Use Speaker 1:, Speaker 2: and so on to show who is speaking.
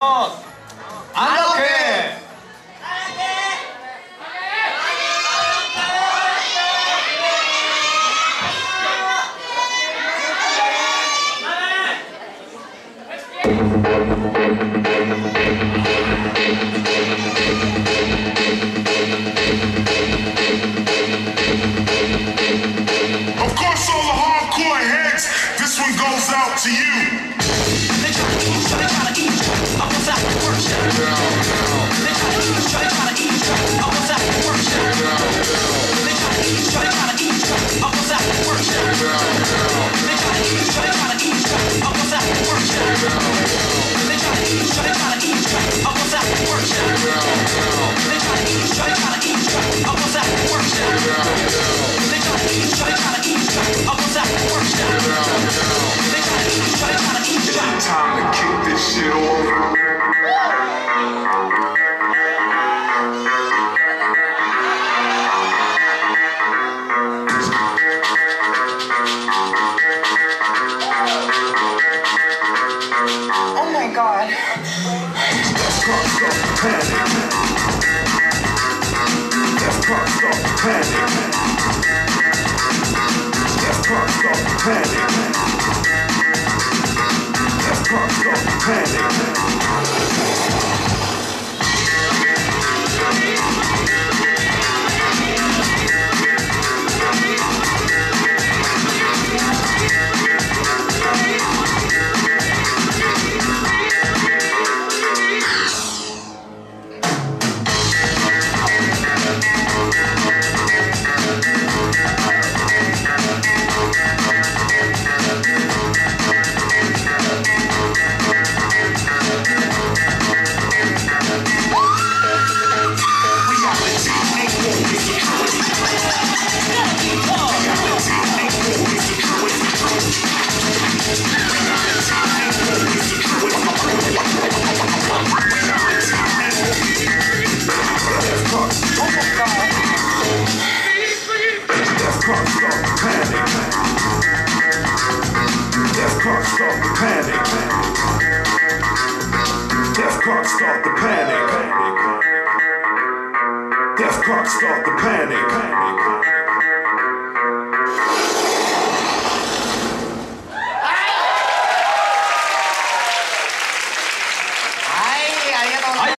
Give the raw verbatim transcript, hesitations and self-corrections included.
Speaker 1: 안락해.
Speaker 2: Of course, all the hardcore heads, this one goes out to you.
Speaker 3: They try to eat, try to try to eat, I was at the workshop. They try to eat, try to try to eat, I was at the workshop. They try to eat, try to try to eat, I was at the workshop. They try to eat, try to try to eat, I was at the workshop. They try to eat, try to try to eat, I was at the workshop. They try to eat, try to try to eat, I was at the workshop. They try to eat, try to try to eat, I was at the workshop. They try to eat, try to try to eat.
Speaker 2: Time to kick this shit off.
Speaker 4: Oh my God.
Speaker 2: Can't stop the panic. Just can't stop the panic. Just can't stop the panic. Just can't stop the panic. Start the panic. Death clock, start the panic.